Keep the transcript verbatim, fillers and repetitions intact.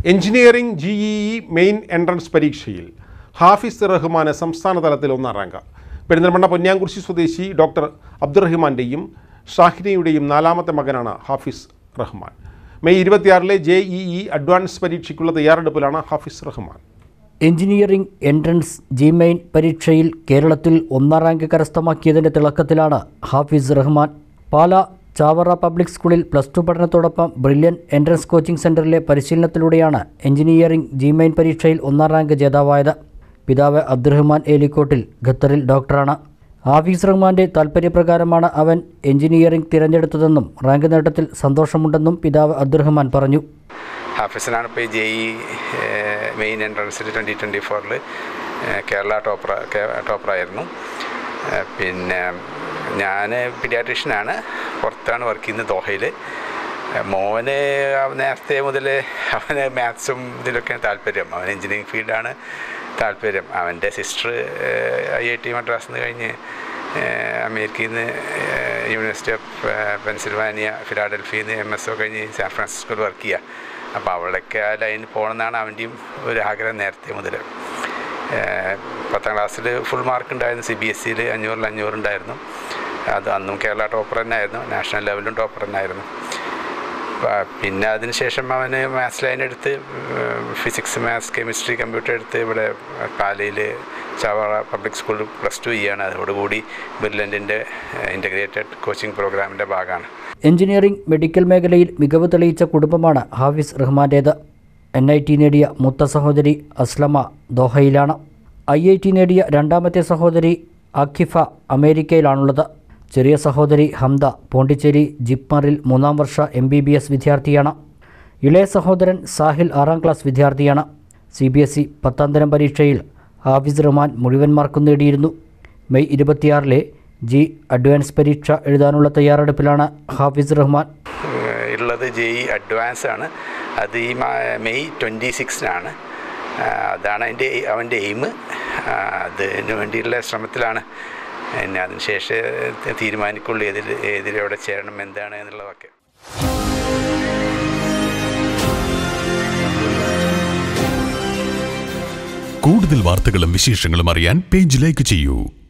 Engineering J E E main entrance പരീക്ഷയിൽ ഹാഫിസ് റഹ്മാന് സംസ്ഥാന തലത്തിൽ ഒന്നാം റാങ്ക്. പെരിന്തൽമണ്ണ പൊന്നിയാംകുറിശി സ്വദേശി ഡോക്ടർ അബ്ദുറഹിമാൻ്റെയും ഷാഹിനയുടെയും നാലാമത്തെ മകനാണ് ഹാഫിസ് റഹ്മാൻ. മെയ് ഇരുപത്തിയാറിലെ ജെ ഇ ഇ അഡ്വാൻസ് പരീക്ഷയ്ക്കുള്ള തയ്യാറെടുപ്പിലാണ് Hafiz Rahman. Engineering entrance JEE main പരീക്ഷയിൽ കേരളത്തിൽ ഒന്നാം റാങ്ക് കരസ്ഥമാക്കിയതിൻ്റെ തിളക്കത്തിലാണ് ഹാഫിസ് റഹ്മാൻ. പാലാ ചാവറ പബ്ലിക് സ്കൂളിൽ പ്ലസ് ടു പഠനത്തോടൊപ്പം ബ്രില്യൻ എൻട്രൻസ് കോച്ചിംഗ് സെൻ്ററിലെ പരിശീലനത്തിലൂടെയാണ് എഞ്ചിനീയറിംഗ് ജി മെയിൻ പരീക്ഷയിൽ ഒന്നാം റാങ്ക് ജേതാവായത്. പിതാവ് അബ്ദുറഹിമാൻ ഏലിക്കോട്ടിൽ ഖത്തറിൽ ഡോക്ടറാണ്. ഹാഫിസ് റഹ്മാൻ്റെ താൽപ്പര്യപ്രകാരമാണ് അവൻ എഞ്ചിനീയറിംഗ് തിരഞ്ഞെടുത്തതെന്നും റാങ്ക് നേട്ടത്തിൽ സന്തോഷമുണ്ടെന്നും പിതാവ് അബ്ദുറഹിമാൻ പറഞ്ഞു. ഹാഫിസിനാണ് ഇപ്പോൾ ജെ ഇ മെയിൻ എൻട്രൻസിൽ ട്വൻറ്റി ട്വൻറ്റി ഫോറിൽ കേരള ടോപ്പർ ടോപ്പറായിരുന്നു. പിന്നെ ഞാൻ പീഡിയാട്രീഷ്യനാണ്, പുറത്താണ് വർക്ക് ചെയ്യുന്നത് ദോഹയിൽ. മോന് നേരത്തെ മുതൽ അവന് മാത്സും ഇതിലൊക്കെയാണ് താല്പര്യം. അവൻ എഞ്ചിനീയറിംഗ് ഫീൽഡാണ് താല്പര്യം. അവൻ്റെ സിസ്റ്റർ ഐ ഐ ടി മദ്രാസിൽ നിന്ന് കഴിഞ്ഞ് അമേരിക്കയിൽ നിന്ന് യൂണിവേഴ്സിറ്റി ഓഫ് പെൻസിൽവാനിയ ഫിലാഡൽഫിയിൽ നിന്ന് എം എസ് ഒ കഴിഞ്ഞ് സാൻ ഫ്രാൻസിസ്കോയിൽ വർക്ക് ചെയ്യുക. അപ്പോൾ അവളൊക്കെ ആ ലൈനിൽ പോകണമെന്നാണ് അവൻ്റെയും ഒരു ആഗ്രഹം നേരത്തെ മുതൽ. പത്താം ക്ലാസ്സിൽ ഫുൾ മാർക്ക് ഉണ്ടായിരുന്നു. സി ബി എസ് സിയിൽ അഞ്ഞൂറിൽ അഞ്ഞൂറുണ്ടായിരുന്നു. അത് അന്നും കേരള ടോപ്പർ തന്നെ ആയിരുന്നു, നാഷണൽ ലെവലും ടോപ്പർ തന്നെ ആയിരുന്നു. പിന്നെ അതിന് ശേഷം അവന് മാത്സ് ലൈൻ എടുത്ത് ഫിസിക്സ്, മാത്സ്, കെമിസ്ട്രി, കമ്പ്യൂട്ടർ എടുത്ത് ഇവിടെ പാലയിൽ ചാവറ പബ്ലിക് സ്കൂളിൽ പ്ലസ് ടു ചെയ്യാണ്. അതോടുകൂടി ബ്രില്യൻറ്റിൻ്റെ ഇൻ്റഗ്രേറ്റഡ് കോച്ചിങ് പ്രോഗ്രാമിൻ്റെ ഭാഗമാണ്. എഞ്ചിനീയറിംഗ് മെഡിക്കൽ മേഖലയിൽ മികവ് തെളിയിച്ച കുടുംബമാണ് ഹാഫിസ് റഹ്മാൻ്റേത്. എൻ ഐ ടി നേടിയ മൂത്ത സഹോദരി അസ്ലമ ദോഹയിലാണ്. ഐ ഐ ടി നേടിയ രണ്ടാമത്തെ സഹോദരി അഖിഫ അമേരിക്കയിലാണുള്ളത്. ചെറിയ സഹോദരി ഹംദ പോണ്ടിച്ചേരി ജിപ്മറിൽ മൂന്നാം വർഷ എം ബി ബി എസ് വിദ്യാർത്ഥിയാണ്. ഇളയ സഹോദരൻ സാഹിൽ ആറാം ക്ലാസ് വിദ്യാർത്ഥിയാണ്. സി ബി എസ് ഇ പത്താം തരം പരീക്ഷയിൽ ഹാഫിസ് റഹ്മാൻ മുഴുവൻ മാർക്കും നേടിയിരുന്നു. മെയ് ഇരുപത്തിയാറിലെ ജി അഡ്വാൻസ് പരീക്ഷ എഴുതാനുള്ള തയ്യാറെടുപ്പിലാണ് ഹാഫിസ് റഹ്മാൻ. ഉള്ളത് ജെ ഇ അഡ്വാൻസ് ആണ്. അത് ഈ മെയ് ട്വൻറ്റി സിക്സിനാണ്. അതാണ് അതിൻ്റെ അവൻ്റെ എയിം. അതിന് വേണ്ടിയുള്ള ശ്രമത്തിലാണ്. പിന്നെ അതിന് ശേഷം തീരുമാനിക്കുള്ളൂ ഏതിൽ ഏതിലെവിടെ ചേരണം എന്താണ് എന്നുള്ളതൊക്കെ. കൂടുതൽ വാർത്തകളും വിശേഷങ്ങളും അറിയാൻ പേജ് ലൈക്ക് ചെയ്യൂ.